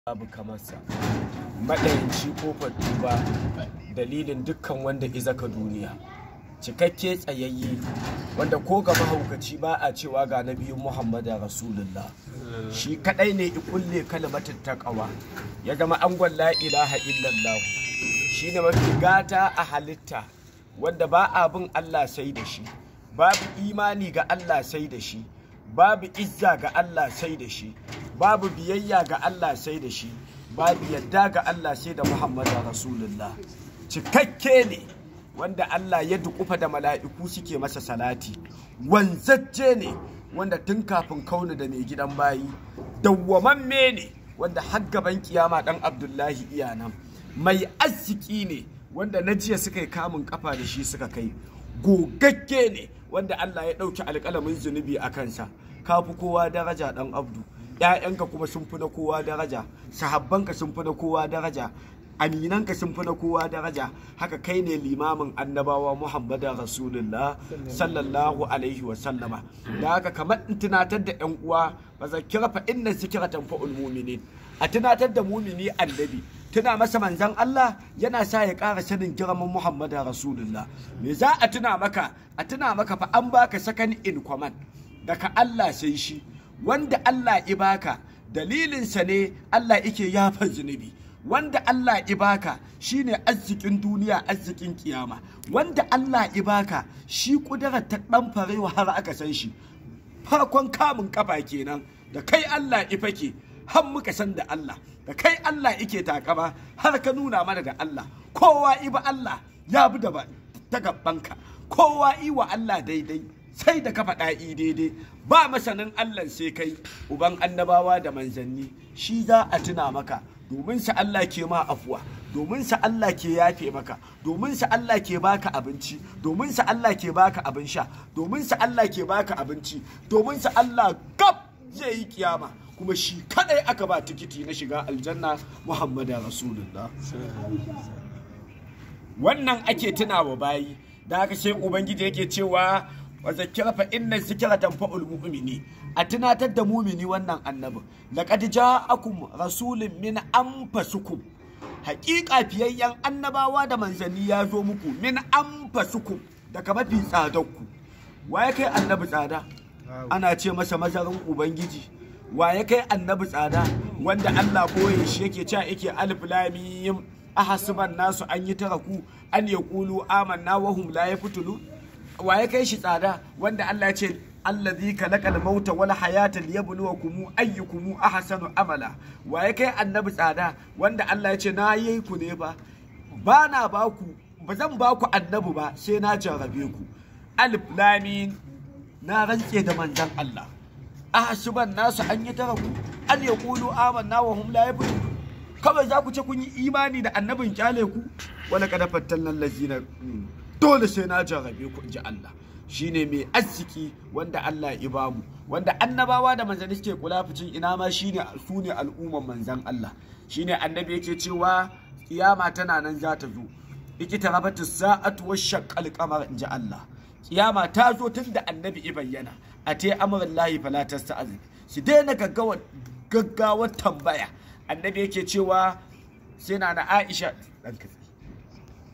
babu kamarsa maɗayanci ƙofar tuba dalilin dukkan wanda izaka duniya cikakke tsayayye wanda ko ga mahaukaci ba a cewa ga nabiyin Muhammadu Rasulullah shi kadai ne ikulle kalmatin taqwa ya zama angon la ilaha illallah shine mafi gata a halitta wanda ba abin Allah sai da shi babu imani ga Allah sai da shi babu izza ga Allah sai da shi babu biyayya ga Allah sai da shi babu yadda ga Allah sai da Muhammadu Rasulullah cikakke ne wanda Allah ya dukufa da mala'iku suke masa salati wanzacce ne wanda tun kafin kauna da mai gidan bayi dawwamamme ne wanda har gaban kiyama dan Abdullahi iyanan mai arziki ne wanda na jiya suka yi kamun kafa da shi suka kai gogagge ne wanda Allah ya ɗauki alƙalamin zunubi a kansa kafi kowa daraja dan Abdu ƴaƴanka kuma sun fi na kowa daraja sahabbanka sun fi na kowa daraja aminanka sun fi na kowa daraja haka kai ne limamin annabawa Muhammadu Rasulullah sallallahu alaihi wa sallama da haka kamar in tunatar da ƴan uwa ba zakira fa inna zikra tanfa'ul mu'minin a tunatar da mumini annabi tuna masa manzan Allah yana sa ya ƙara sanin girman Muhammadu Rasulullah me za a tuna maka fa an baka second in command daga Allah sai shi wanda Allah ibaka dalilinsa ne Allah yake yafa zunubi wanda Allah ibaka shine arzikin duniya arzikin kiyama wanda Allah ibaka shi kudarar ta dan farewa har aka san shi farkon kamun kafa kenan da kai Allah ifake har muka san da Allah da kai Allah yake takama har ka nuna mana da Allah kowa iba Allah ya bi da ta gabanka kowa iwa Allah daidai sai da ka faɗa daidai ba masanin Allah sai kai uban annabawa da manzanni shi za a tuna maka domin sa Allah ke ma afuwa domin sa Allah ke yafe maka domin sa Allah ke baka abinci domin sa Allah ke baka abin sha domin sa Allah ke baka abinci domin sa Allah gab zai yi kiyama kuma shi kadai aka ba tikiti na shiga aljanna Muhammadu Rasulullah wannan ake tunawa bayi da haka sai ubangiji yake cewa wa zakira fa inna zikra tanfa'ul mu'mini a tunatar da mumini wannan annabin laqad ja'akum rasulun min anfusikum haqiqa fiyayyan annabawa da manzanni ya zo muku min anfusikum daga mafi tsadarku waye kai annabi tsada ana ce masa mazarin ubangiji waye kai annabi tsada wanda Allah koye shi yake cewa yake alif lam mim ahasiban nasu an yi taraku an yaqulu amanna wa hum la yafutulu waye kai shi tsada wanda Allah ya ce allazi kalakal mauta wal hayata liyabluwakum ayyukum ahsanu amala waye kai annabi tsada wanda Allah ya ce na yi ku ne ba bana baku bazan baku annabi ba sai na jarabe ku alif lam mim na rantse da manzon Allah ahsuban nasu an yi taraku an yaqulu amanna wa hum la yafutun kawai za ku ce kun yi imani da annabin kyale ku wala kada fattalnan lazina dole sai na jarabe ku inji Allah shine mai arziki wanda Allah ya bamu wanda annabawa da manzanni suke kula ficin ina ma shine su ne al'umman manzan Allah shine annabi yake cewa kiyama tana nan za ta zo ikitarabatu sa'atu washaqqal qamar inji Allah kiyama ta zo tun da annabi ya bayyana a te amrul lahi fala tasta'zin shi daina gaggawar tambaya annabi yake cewa sai na Aisha